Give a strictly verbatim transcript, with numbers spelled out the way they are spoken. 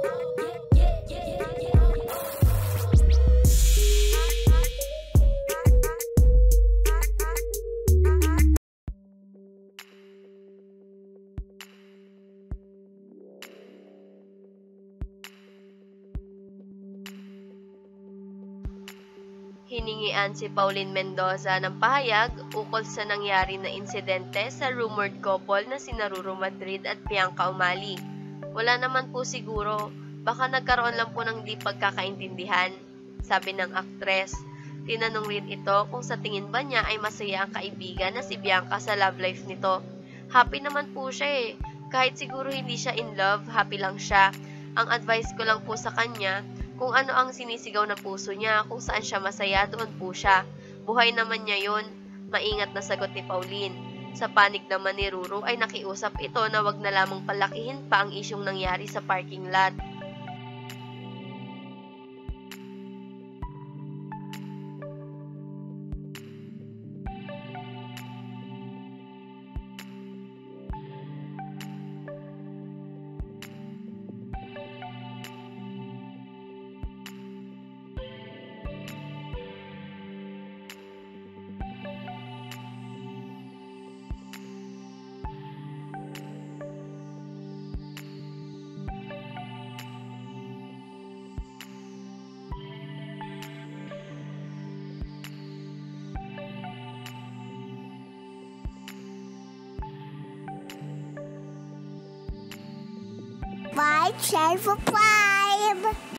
Hiningian si Pauline Mendoza ng pahayag ukol sa nangyari na insidente sa rumored couple na sina Ruru Madrid at Bianca Umali. Wala naman po siguro, baka nagkaroon lang po ng di pagkakaintindihan, sabi ng aktres. Tinanong rin ito kung sa tingin ba niya ay masaya ang kaibigan na si Bianca sa love life nito. Happy naman po siya eh. Kahit siguro hindi siya in love, happy lang siya. Ang advice ko lang po sa kanya, kung ano ang sinisigaw na puso niya, kung saan siya masaya, doon po siya. Buhay naman niya yun. Maingat na sagot ni Pauline. Sa panig naman ni Ruru ay nakiusap ito na wag na lamang palakihin pa ang isyong nangyari sa parking lot. Five, share for five.